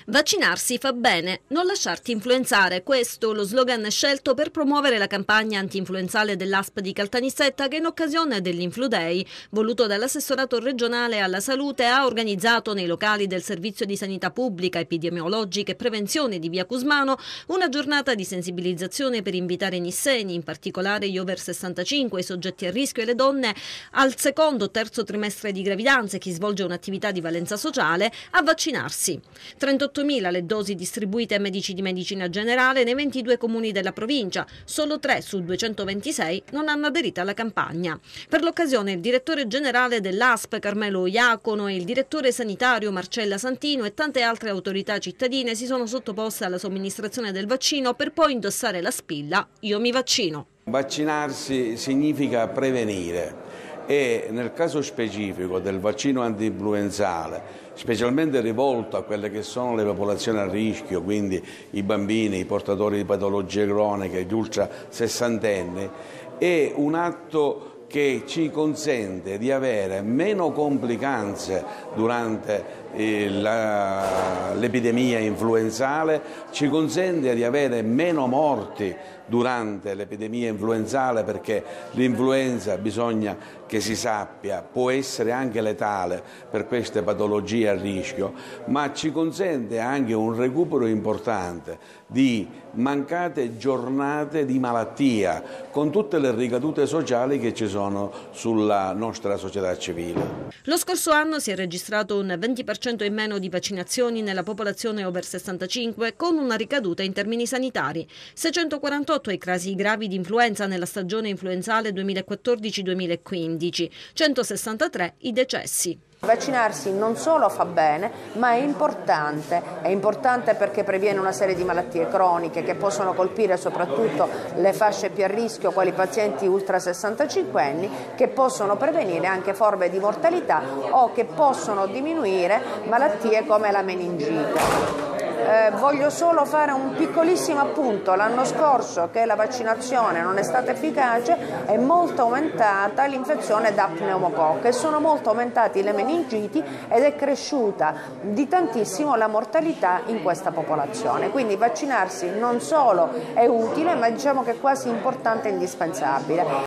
Vaccinarsi fa bene, non lasciarti influenzare. Questo lo slogan scelto per promuovere la campagna anti-influenzale dell'ASP di Caltanissetta, che in occasione dell'Influ Day, voluto dall'assessorato regionale alla salute, ha organizzato nei locali del Servizio di Sanità Pubblica, Epidemiologica e Prevenzione di Via Cusmano una giornata di sensibilizzazione per invitare i nisseni, in particolare gli over 65, i soggetti a rischio e le donne al secondo o terzo trimestre di gravidanza e chi svolge un'attività di valenza sociale a vaccinarsi. 38.000 le dosi distribuite a medici di medicina generale nei 22 comuni della provincia, solo 3 su 226 non hanno aderito alla campagna. Per l'occasione il direttore generale dell'ASP Carmelo Iacono e il direttore sanitario Marcella Santino e tante altre autorità cittadine si sono sottoposte alla somministrazione del vaccino per poi indossare la spilla "Io mi vaccino". Vaccinarsi significa prevenire e nel caso specifico del vaccino anti-influenzale, specialmente rivolto a quelle che sono le popolazioni a rischio, quindi i bambini, i portatori di patologie croniche, gli ultra sessantenni, è un atto che ci consente di avere meno complicanze durante l'epidemia influenzale, ci consente di avere meno morti durante l'epidemia influenzale, perché l'influenza, bisogna che si sappia, può essere anche letale per queste patologie a rischio, ma ci consente anche un recupero importante di mancate giornate di malattia, con tutte le ricadute sociali che ci sono sulla nostra società civile. Lo scorso anno si è registrato un 20% in meno di vaccinazioni nella popolazione over 65, con una ricaduta in termini sanitari. 648 i casi gravi di influenza nella stagione influenzale 2014-2015, 163 i decessi. Vaccinarsi non solo fa bene, ma è importante perché previene una serie di malattie croniche che possono colpire soprattutto le fasce più a rischio, quali pazienti ultra 65 anni, che possono prevenire anche forme di mortalità o che possono diminuire malattie come la meningite. Voglio solo fare un piccolissimo appunto. L'anno scorso, che la vaccinazione non è stata efficace, è molto aumentata l'infezione da pneumococco e sono molto aumentati le meningiti ed è cresciuta di tantissimo la mortalità in questa popolazione. Quindi vaccinarsi non solo è utile, ma diciamo che è quasi importante e indispensabile.